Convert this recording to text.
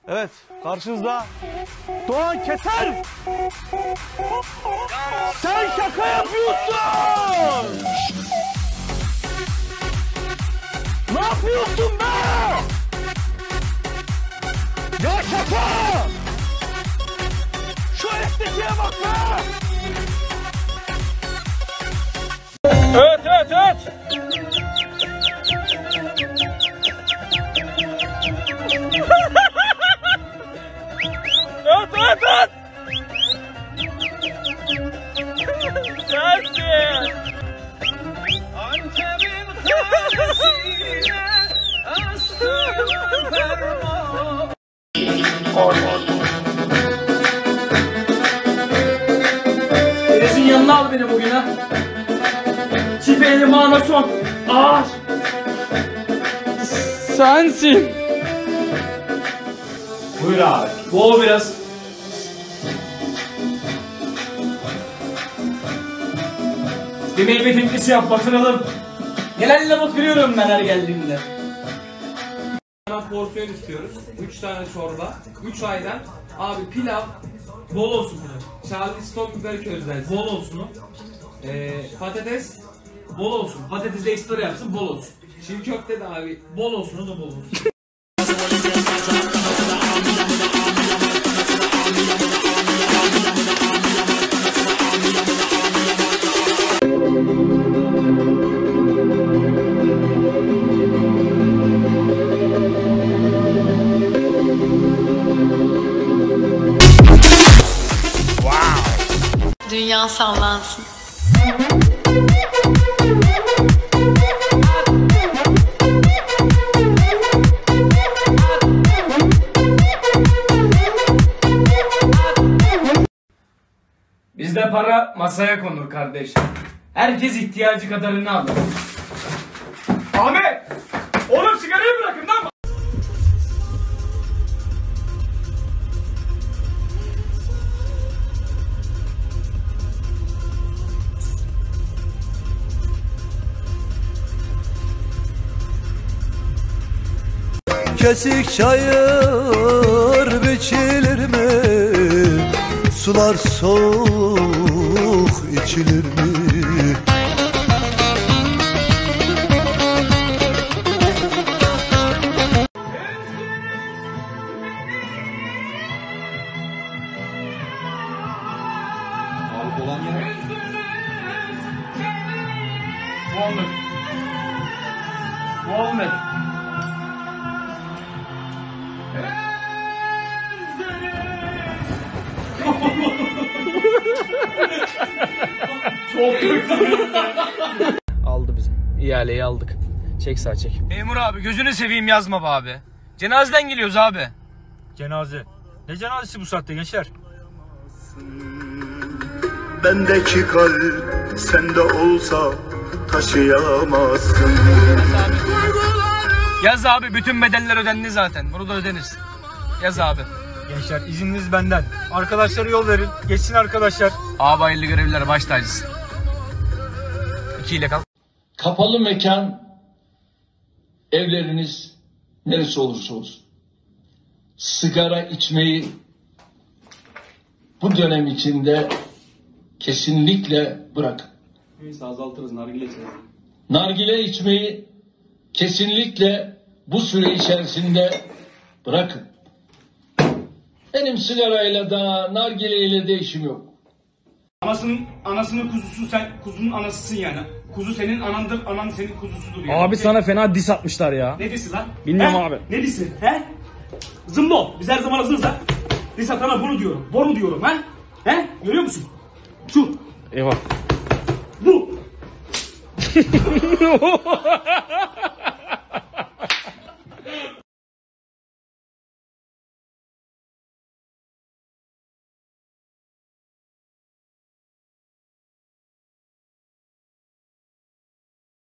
Evet, karşınızda Doğan Keser. Sen şaka yapıyorsun. Ne yapıyorsun be? Ya şaka! Şu elektriğe bak be! Evet, evet, evet. Evet, evet, evet. Sensin. Antep'in kalesine astığım ferman. Enes'in yanına al beni bugün ha. Çift elimi ana son. Ağır. Sensin. Buyur abi. Boğ biraz. Bir meyve teklisi yap, batıralım. Gelenle batırıyorum ben her geldiğimde. Porsiyon istiyoruz. 3 tane çorba. 3 ayran. Abi pilav. Bol olsun bunu. Charleston biber közler. Bol olsun o. Patates. Bol olsun. Patatesi ekstra yapsın, bol olsun. Çiğ köfte de abi. Bol olsun, o da bol olsun. Dünya sallansın. Bizde para masaya konur kardeş. Herkes ihtiyacı kadarını alır. Ahmet! Oğlum sigarayı bırakın lan! Kesik çayır biçilir mi? Sular soğuk içilir mi? Muhammed. Çok kötü. Aldı bizi. İhaleyi aldık. Çek sağ çek. Memur abi gözünü seveyim yazma be abi. Cenazeden geliyoruz abi. Cenaze. Ne cenazesi bu saatte gençler? Bendeki kalp sende olsa taşıyamazsın. Yaz abi, bütün bedeller ödendi zaten. Bunu da ödenirsin. Yaz abi. Gençler izniniz benden. Arkadaşlara yol verin. Geçsin arkadaşlar. Abi hayırlı görevliler, baş tacısın. 2 ile kal. Kapalı mekan, evleriniz neresi olursa olsun, sigara içmeyi bu dönem içinde kesinlikle bırakın. Neyse azaltırız, nargile içelim. Nargile içmeyi kesinlikle bu süre içerisinde bırakın. Benim sigarayla da nargileyle de işim yok. Anasının kuzusu, sen kuzunun anasısın yani. Kuzu senin anandır, anan senin kuzusudur yani. Abi sana fena dis atmışlar ya. Ne disi lan? Bilmiyorum abi. Ne disi? He? Zımbo. Biz her zaman hazırız ha. Dis atana bunu diyorum. Boru diyorum ha? He? Görüyor musun? Şu. Eyvah. Bu.